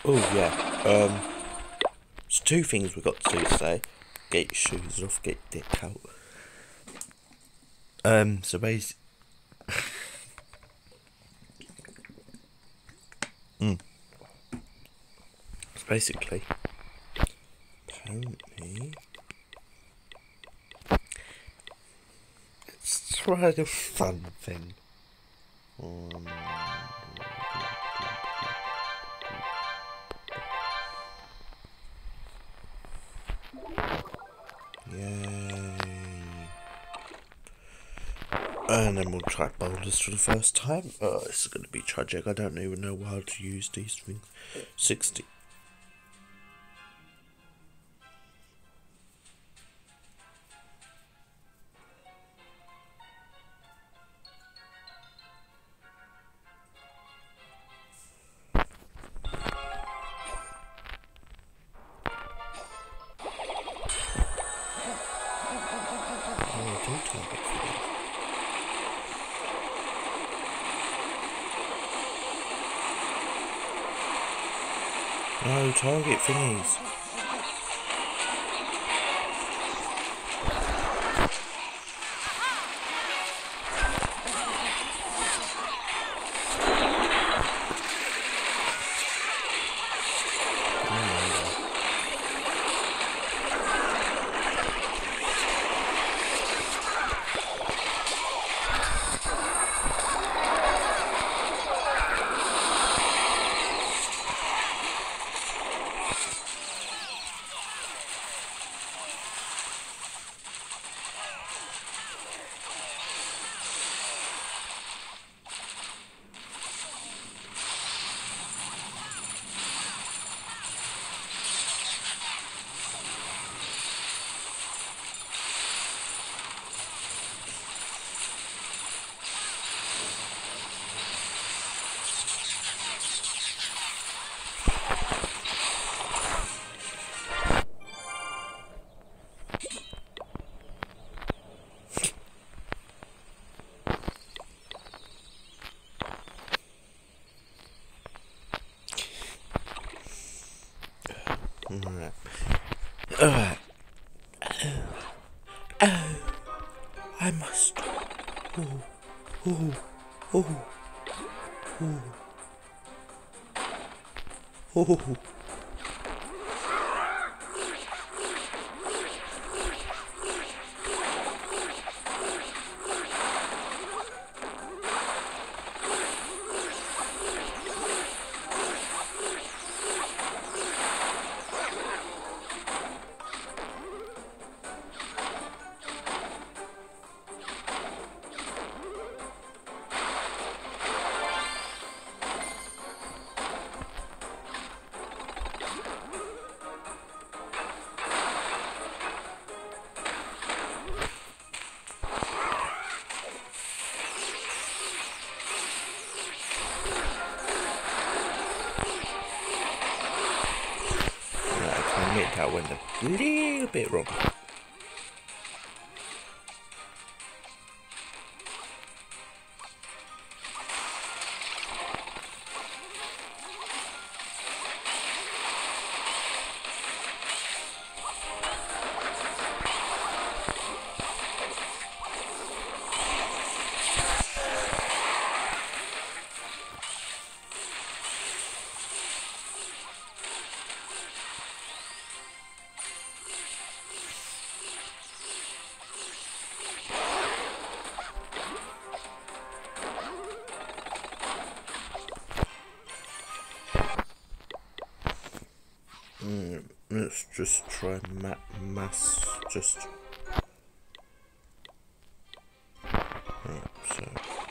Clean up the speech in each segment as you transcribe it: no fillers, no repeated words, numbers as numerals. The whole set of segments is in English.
Oh yeah. There's two things we got to do today. Get your shoes off, get your dick out. So basically, apparently, let's try the fun thing. Yay. And then we'll try boulders for the first time. Oh, this is going to be tragic. I don't even know how to use these things. 60. Oh, don't target thingies. No, target thingies. Alright. Alright. Oh, I must. Oh, oh, oh, oh, oh. That went a little bit wrong. Let's just try mass. Just. Right, so.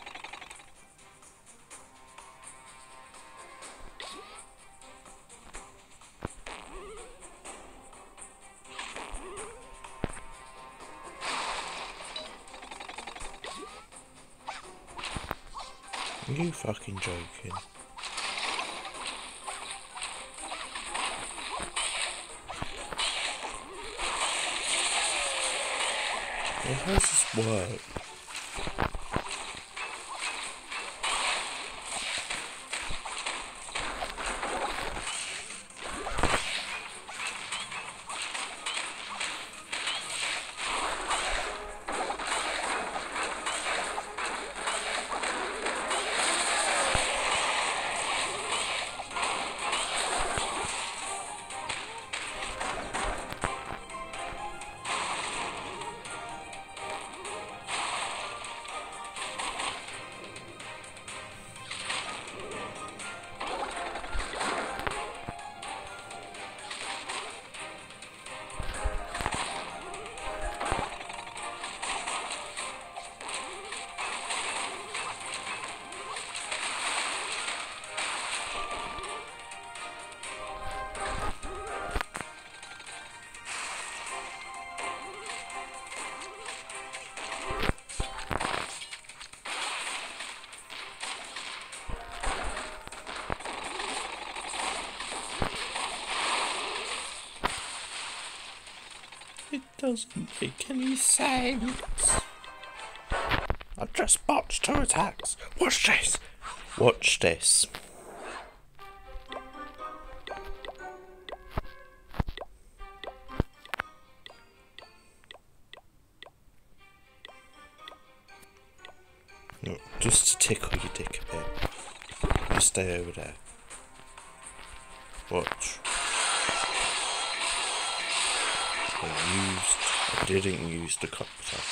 Are you fucking joking? Well, how does this work? It doesn't make any sense. I've just botched 2 attacks. Watch this. Watch this. No, just to tickle your dick a bit. You stay over there. Watch. I didn't use the copter.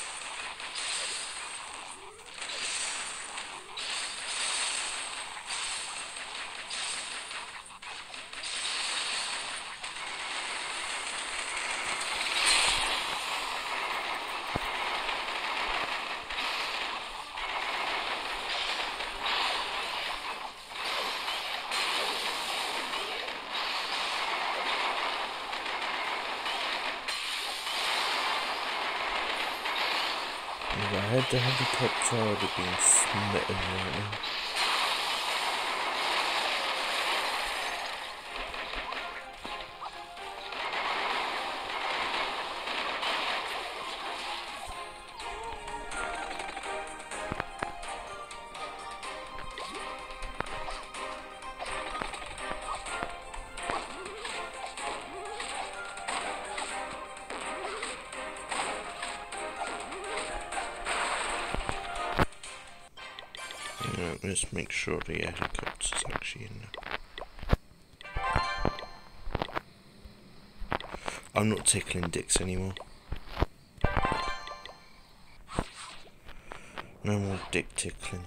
If I had the helicopter, I would have been smitten right now. Let's make sure the helicopter's actually in there. I'm not tickling dicks anymore. No more dick tickling.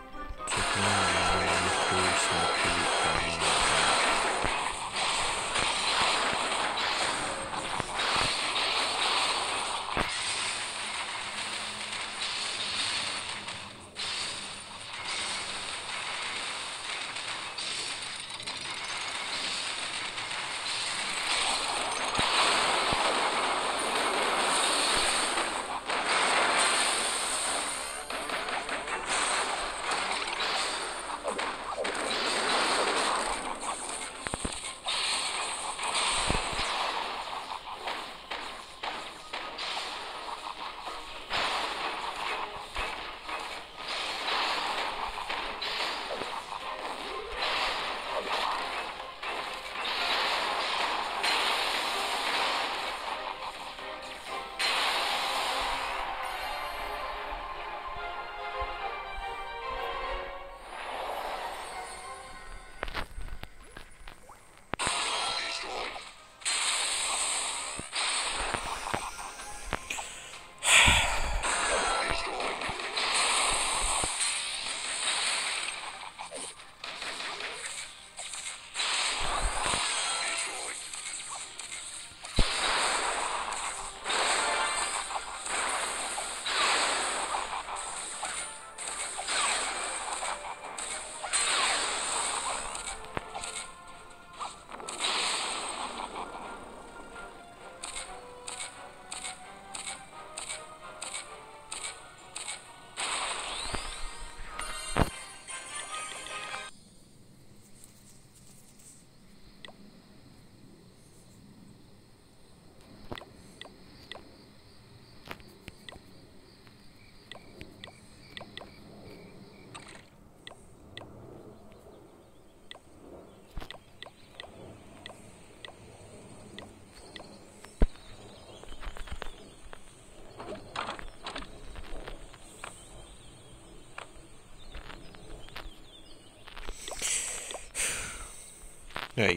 Hey.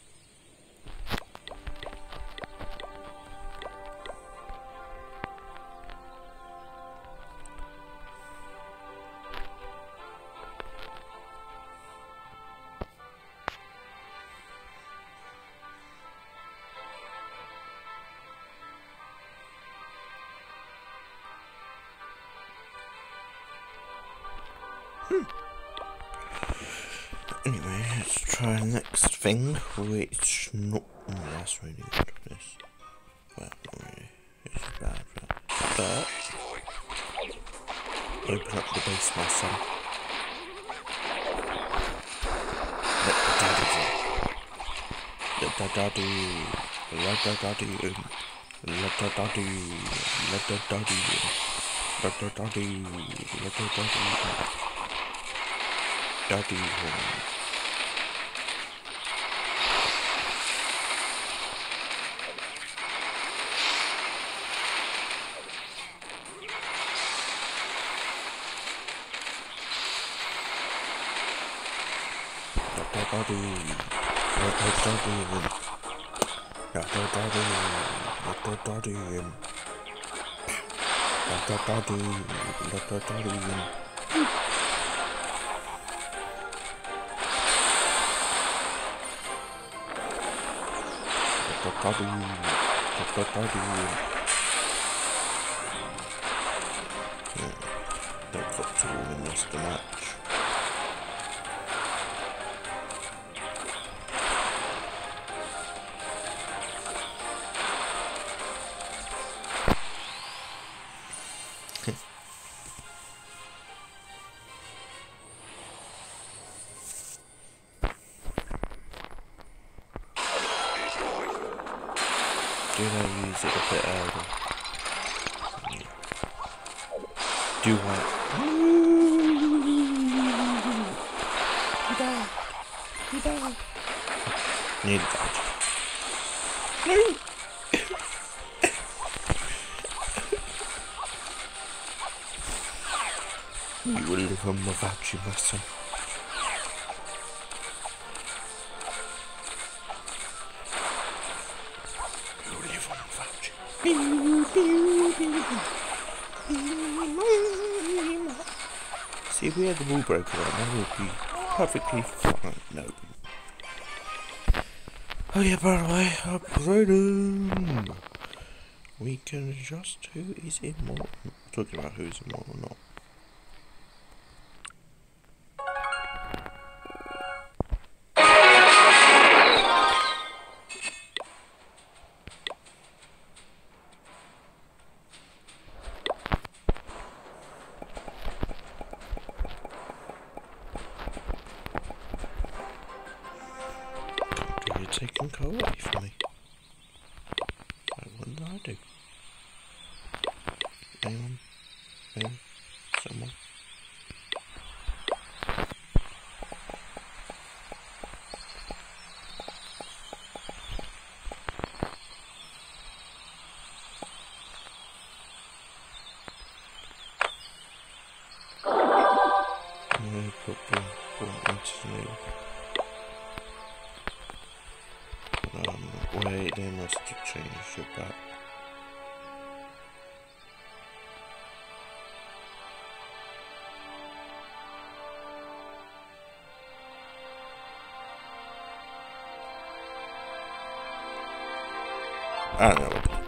Anyway, let's try the next thing, which not that's really good. This, well, not really. It's bad, but open up the base, my son. Let the daddy in. Let the daddy in. Let the daddy, let the daddy, let the daddy, let the daddy home. Let the daddy, let the daddy in. Let the daddy, let the daddy in. Let the daddy, let the daddy in. Let the daddy, let the daddy in. Yeah, they've got to win this the match. Did I use it a bit early? Yeah. Do I? You died. Nearly died. No! You will live on without you, my son. You will live on without you. See, if we had the wall broken on, that would be perfectly fine. No. Oh yeah, by the way, upgrading. We can adjust who is immortal. Talking about who is immortal or not. You're taking coal away from me. What did I do? Anyone? Anyone? Someone? No problem. Want to move. Wait, they must have changed it back. I know.